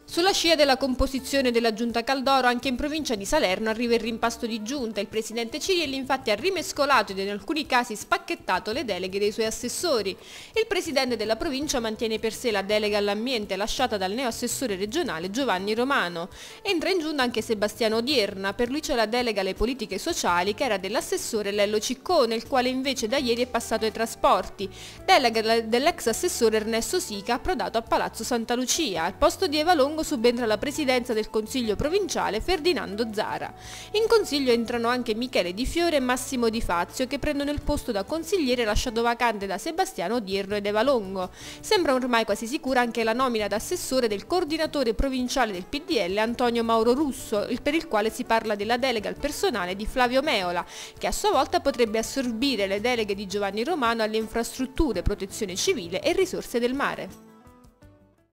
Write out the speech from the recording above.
Sulla scia della composizione della giunta Caldoro, anche in provincia di Salerno arriva il rimpasto di giunta. Il presidente Cirielli infatti ha rimescolato ed in alcuni casi spacchettato le deleghe dei suoi assessori. Il presidente della provincia mantiene per sé la delega all'ambiente lasciata dal neoassessore regionale Giovanni Romano. Entra in giunta anche Sebastiano Odierna, per lui c'è la delega alle politiche sociali che era dell'assessore Lello Ciccone, il quale invece da ieri è passato ai trasporti. Delega dell'ex assessore Ernesto Sica, approdato a Palazzo Santa Lucia. Al posto di Eva Longo subentra la presidenza del Consiglio provinciale Ferdinando Zara. In consiglio entrano anche Michele Di Fiore e Massimo Di Fazio, che prendono il posto da consigliere lasciato vacante da Sebastiano Odierno ed Eva Longo. Sembra ormai quasi sicura anche la nomina da assessore del coordinatore provinciale del PDL Antonio Mauro Russo, per il quale si parla della delega al personale di Flavio Meola, che a sua volta potrebbe assorbire le deleghe di Giovanni Romano alle infrastrutture, protezione civile e risorse del mare.